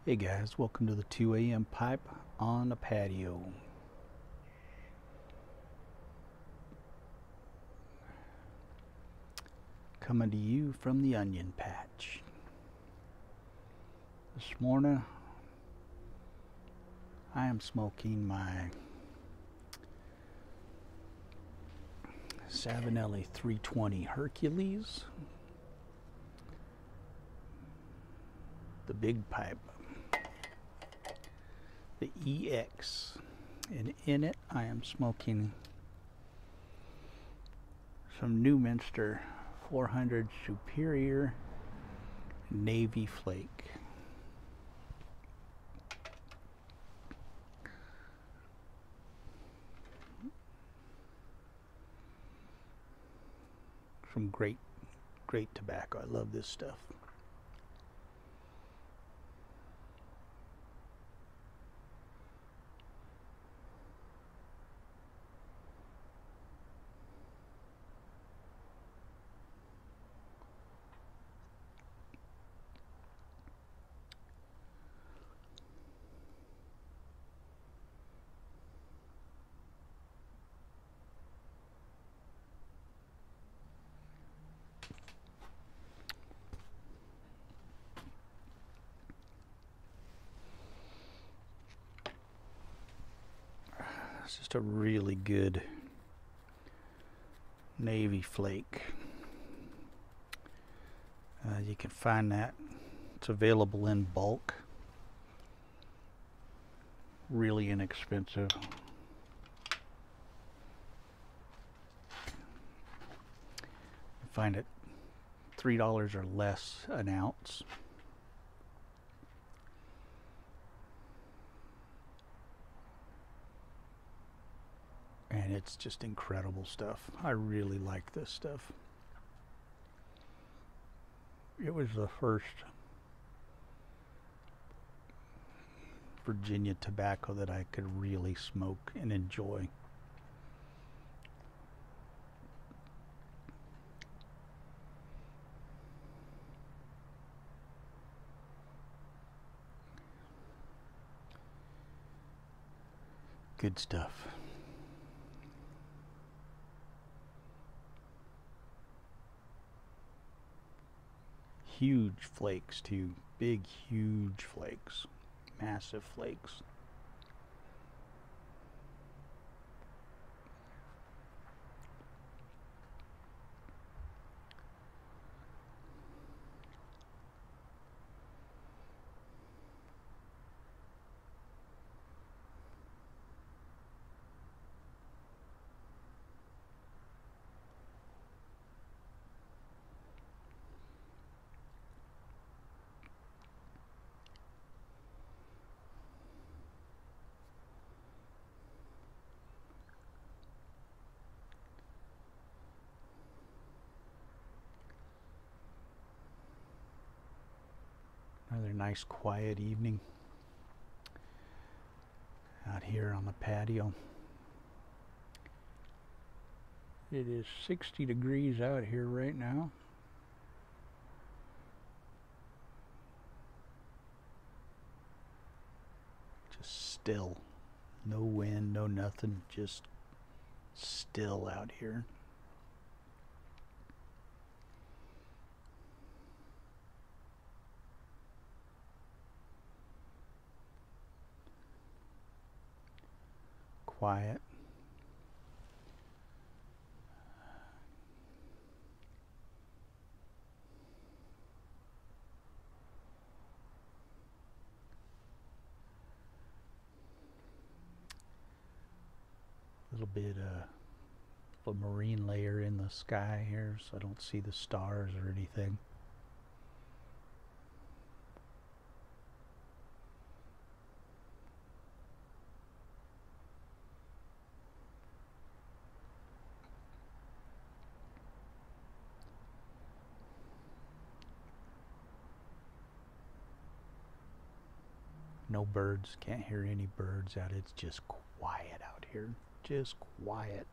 Hey guys, welcome to the 2 a.m. pipe on the patio. Coming to you from the onion patch. This morning I am smoking my Savinelli 320 Hercules, the big pipe, the EX, and in it I am smoking some Newminster 400 Superior Navy Flake. Some great tobacco. I love this stuff. It's just a really good Navy Flake. You can find that. It's available in bulk. Really inexpensive. You find it $3 or less an ounce. And it's just incredible stuff. I really like this stuff. It was the first Virginia tobacco that I could really smoke and enjoy. Good stuff. Huge flakes too. Big, huge flakes. Massive flakes. Another nice quiet evening out here on the patio. It is 60 degrees out here right now. Just still. No wind, no nothing, just still out here. Quiet. A little bit of a marine layer in the sky here, so I don't see the stars or anything. No birds, can't hear any birds out. It's just quiet out here. Just quiet.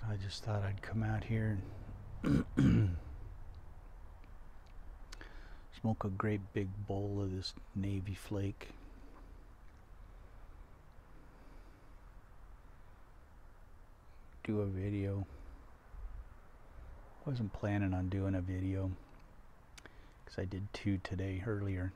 I just thought I'd come out here and smoke a great big bowl of this Navy Flake. Do a video. Wasn't planning on doing a video because I did 2 today earlier.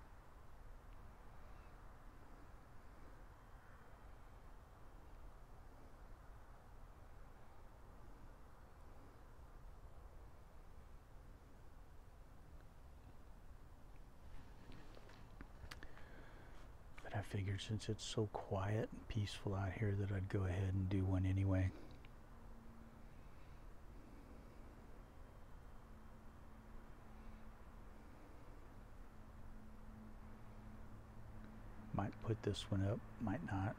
I figured since it's so quiet and peaceful out here that I'd go ahead and do one anyway. Might put this one up, might not.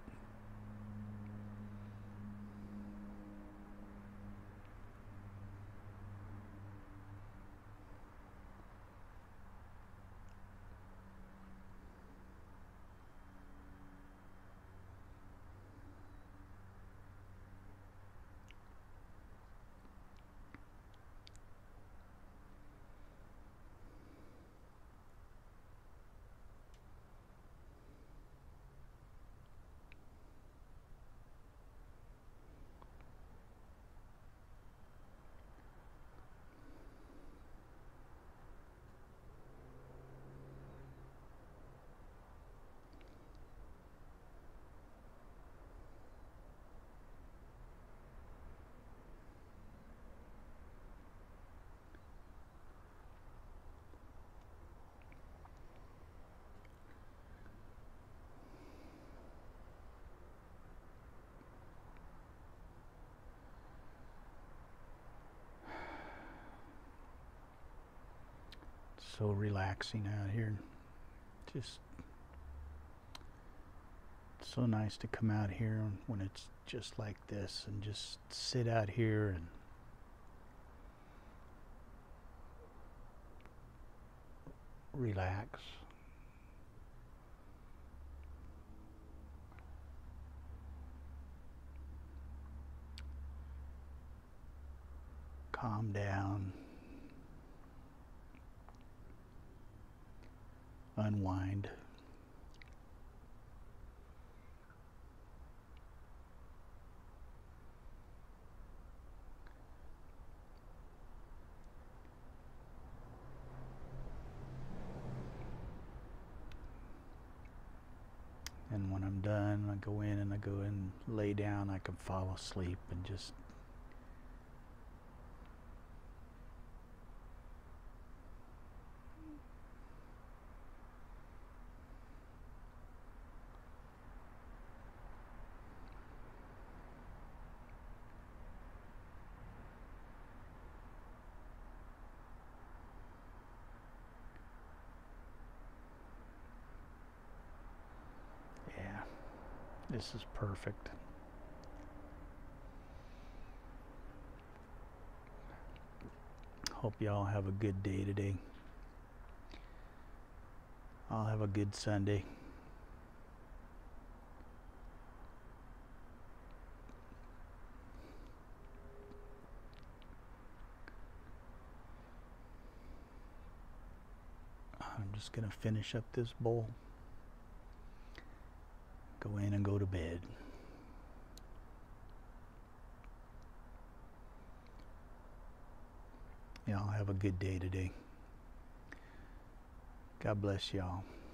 So relaxing out here. Just so nice to come out here when it's just like this and just sit out here and relax. Calm down. Unwind. And when I'm done, I go in and lay down. I can fall asleep and just this is perfect. Hope y'all have a good day today. I'll have a good Sunday. I'm just gonna finish up this bowl. Go in and go to bed. Y'all have a good day today. God bless y'all.